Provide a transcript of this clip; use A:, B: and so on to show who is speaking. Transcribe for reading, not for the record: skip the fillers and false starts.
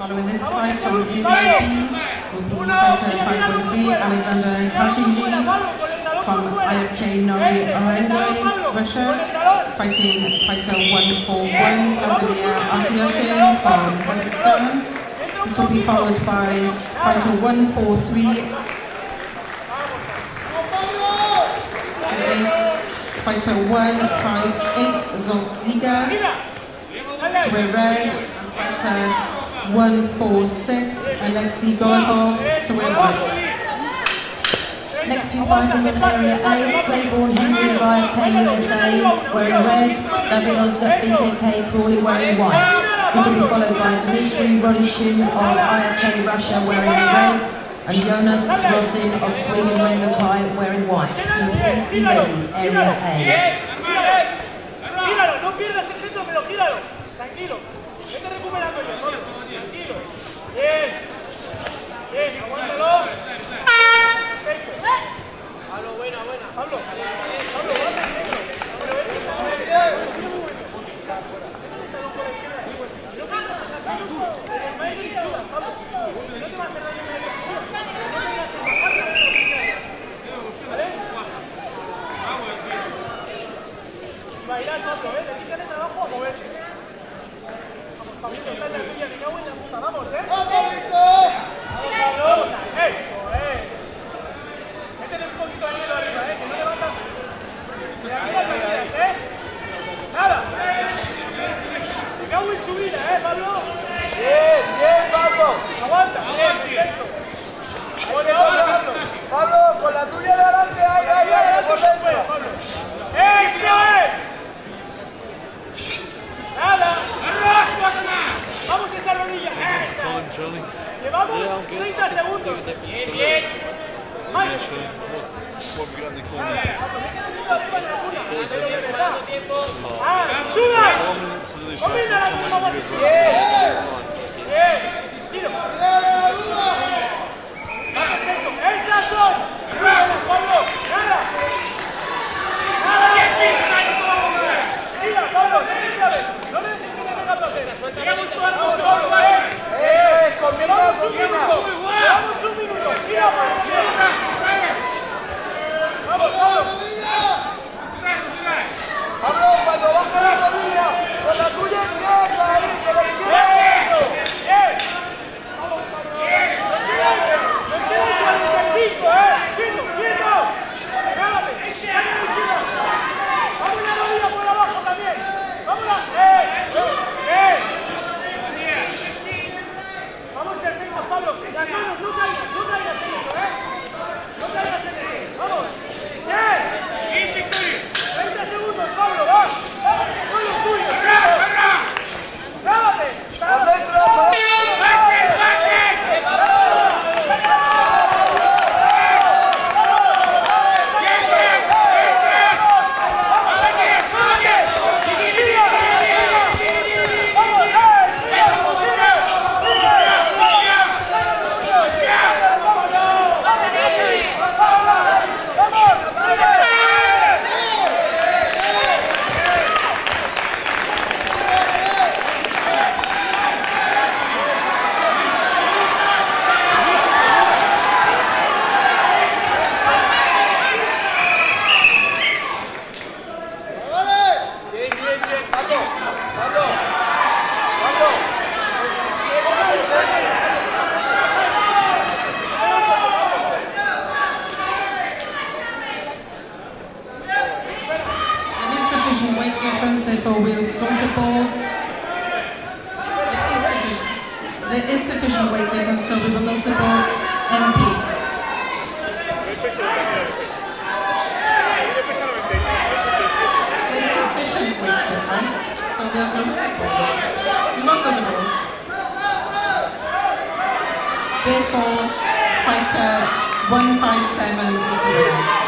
A: Following this fight from Area B will be fighter 513 Alexander Kashinji from IFK Artur, Russia, fighting fighter 141 Vladimir Artyashin from Kazakhstan. This will be followed by fighter 143 fighter 158 Zoltziga to wear red, and fighter 146 Alexei Gorokov to wear white.
B: Next two fighters in Area A, Claiborne Henry of IFK USA wearing red, David Oscar BKK Crawley wearing white. This will be followed by Dmitry Rodichin of IFK Russia wearing red, and Jonas Rosin of Sweden Rengakai wearing white. Please be ready, Area A.
C: Gíralo, no pierdas el centro, pero gíralo. Tranquilo. Vete recuperando ya, Pablo. Tranquilo. Bien. Bien, aguántalo. Perfecto. Pablo, buena. Pablo, bailar, Pablo, le quítale trabajo a moverse. Vamos, Pablito, está en la tuya, me cago en la puta, vamos, ¡Vamos, Pablito! ¡Vamos, eso, métele un poquito de hielo arriba, que no levantas. De aquí no te olvides, Nada. Me cago en su vida, Pablo.
D: Bien, Pablo.
C: Aguanta, bien, perfecto.
D: Pablo, con la tuya de adelante, ahí, por dentro.
C: ¡Esto es! ¡Nada! ¡Vamos a esa rodilla! ¡Esa! Llevamos 30 segundos. Bien. Mike. ¡Suda! ¡Combina la misma base! Bien. ¡Tiro! ¡Perfecto! ¡Esas son! ¡Pablo! ¡Nada! Mira, Pablo, no necesitas que me venga a hacer. Llegamos tu arma,
D: combina.
C: Llevamos un minuto. Mira, vamos, Pablo.
D: Pablo, cuando baja la rodilla, con la tuya empieza ahí, que le quieres.
C: Bien. Vamos, Pablo. Nos quedan 45, ¡Quieto! ¡Pégate! ¡Vamos la rodilla por abajo también! ¡Vámonos! ¡Vamos que hacemos, Pablo! ¡Las manos! ¡No caigas en eso, ¡No caigas en eso! ¡Vamos! ¡Bien! 30 segundos, Pablo, va. ¡Son los tuyos! ¡Grábate!
A: Weight difference, therefore we'll go to boards. There is sufficient weight difference, so we will go to boards. MP. There is sufficient weight difference, so we'll go to boards. We won't go to boards. Therefore, fighter 157 is the winner.